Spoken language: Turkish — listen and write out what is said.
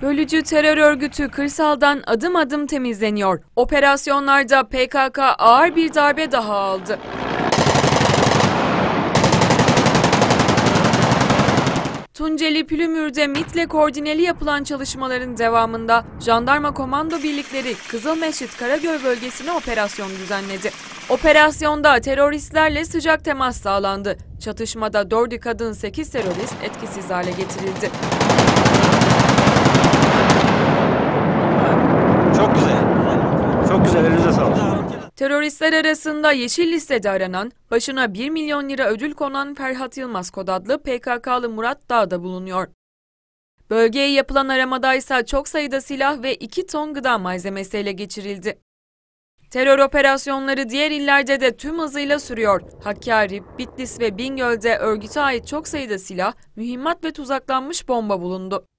Bölücü terör örgütü kırsaldan adım adım temizleniyor. Operasyonlarda PKK ağır bir darbe daha aldı. Tunceli Pülümür'de MİT'le koordineli yapılan çalışmaların devamında jandarma komando birlikleri Kızılmeşit Karagöl bölgesine operasyon düzenledi. Operasyonda teröristlerle sıcak temas sağlandı. Çatışmada 4'ü kadın 8 terörist etkisiz hale getirildi. Çok güzel. Çok güzel. Elinize sağlık. Teröristler arasında yeşil listede aranan, başına 1 milyon lira ödül konan Ferhat Yılmaz kod adlı PKK'lı Murat Dağ da bulunuyor. Bölgeye yapılan aramada ise çok sayıda silah ve 2 ton gıda malzemesi ele geçirildi. Terör operasyonları diğer illerde de tüm hızıyla sürüyor. Hakkari, Bitlis ve Bingöl'de örgüte ait çok sayıda silah, mühimmat ve tuzaklanmış bomba bulundu.